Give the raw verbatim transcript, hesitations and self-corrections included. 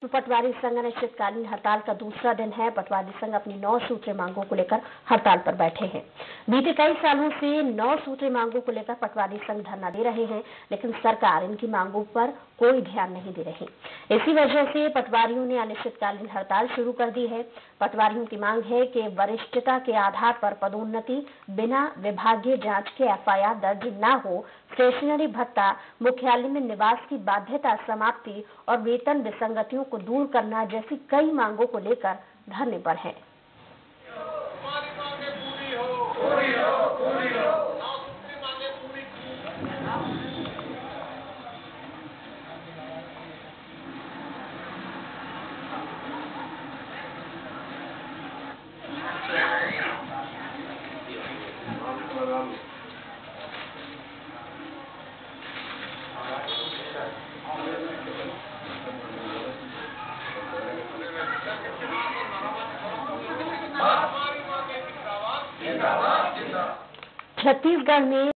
पटवारी संघ अनिश्चितकालीन हड़ताल का दूसरा दिन है। पटवारी संघ अपनी नौ सूत्रीय मांगों को लेकर हड़ताल पर बैठे हैं। बीते कई सालों से नौ सूत्रीय मांगों को लेकर पटवारी संघ धरना दे रहे हैं, लेकिन सरकार इनकी मांगों पर कोई ध्यान नहीं दे रही। इसी वजह से पटवारियों ने अनिश्चितकालीन हड़ताल शुरू कर दी है। पटवारियों की मांग है कि वरिष्ठता के आधार पर पदोन्नति, बिना विभागीय जांच के एफ आई आर दर्ज न हो, स्टेशनरी भत्ता, मुख्यालय में निवास की बाध्यता समाप्ति और वेतन विसंगतियों को दूर करना जैसी कई मांगों को लेकर धरने पर है। छत्तीसगढ़ में